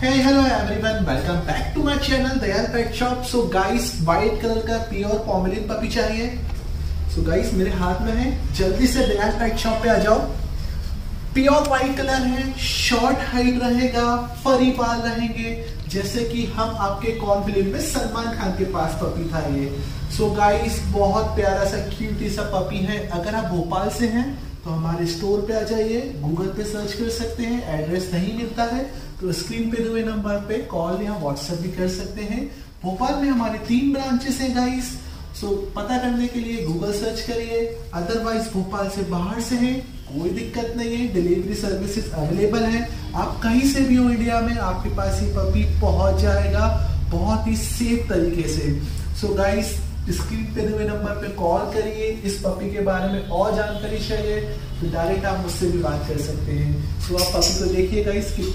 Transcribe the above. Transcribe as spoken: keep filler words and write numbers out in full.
Hey, hello everyone, welcome back to my channel Dayal pet shop. So guys, white colour का pure Pomeranian puppy चाहिए। So so guys, मेरे हाथ में है, जल्दी से दयाल पेट शॉप पे आ जाओ। प्योर व्हाइट कलर है, शॉर्ट हाइट रहेगा, फरी बाल रहेंगे, जैसे कि हम आपके कौन फिल्म में सलमान खान के पास पपी था ये। सो so गाइस, बहुत प्यारा सा क्यूटी सा पपी है। अगर आप भोपाल से हैं तो हमारे स्टोर पे आ जाइए, गूगल पे सर्च कर सकते हैं, एड्रेस नहीं मिलता है तो स्क्रीन पे हुए नंबर पे कॉल या व्हाट्सएप भी कर सकते हैं। भोपाल में हमारे तीन ब्रांचेस हैं गाइस, सो पता करने के लिए गूगल सर्च करिए। अदरवाइज भोपाल से बाहर से हैं, कोई दिक्कत नहीं है, डिलीवरी सर्विसेज अवेलेबल है। आप कहीं से भी हो इंडिया में, आपके पास ये पपी पहुंच जाएगा बहुत ही सेफ तरीके से। सो गाइस, स्क्रीन पे हुए नंबर पे कॉल करिए। इस पपी के बारे में और जानकारी चाहिए तो डायरेक्ट आप मुझसे भी बात कर सकते हैं। तो आप पपी को देखिएगा, इसकी